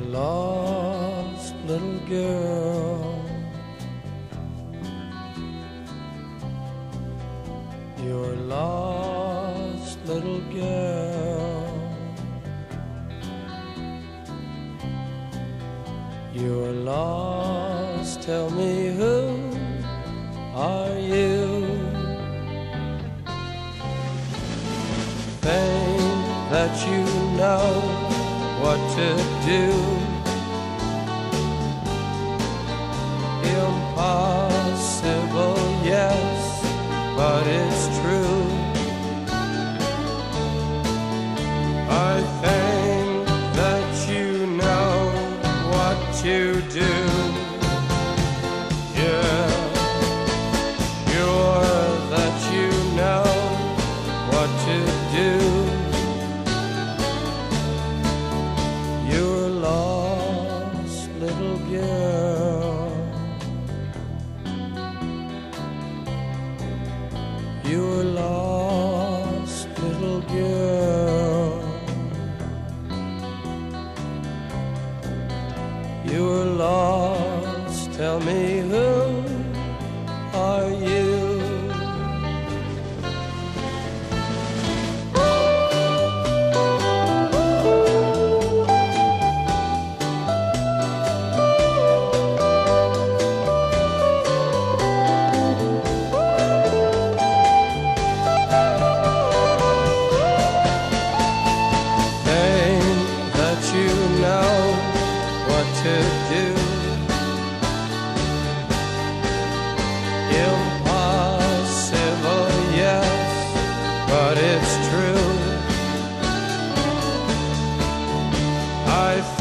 lost little girl. You're lost little girl. You're lost, tell me who are you? Think that you know what to do. Impossible, yes, but it's true. I think that you know what to do. Yeah, sure that you know what to do. You're lost, little girl. You're lost, little girl. You're lost, tell me who are you? To do. Impossible, yes, but it's true. I